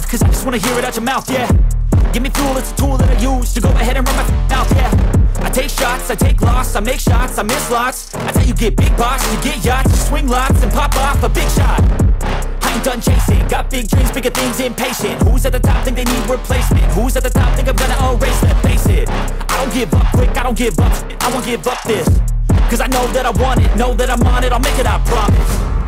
cause I just wanna hear it out your mouth, yeah. Give me fuel, it's a tool that I use to go ahead and run my mouth, yeah. I take shots, I take loss, I make shots, I miss lots. That's how you get big boss, you get yachts, you swing lots and pop off a big shot. I ain't done chasing, got big dreams, bigger things, impatient. Who's at the top think they need replacement? Who's at the top think I'm gonna erase them? Face it, I don't give up quick, I don't give up shit, I won't give up this. Cause I know that I want it, know that I'm on it, I'll make it, I promise.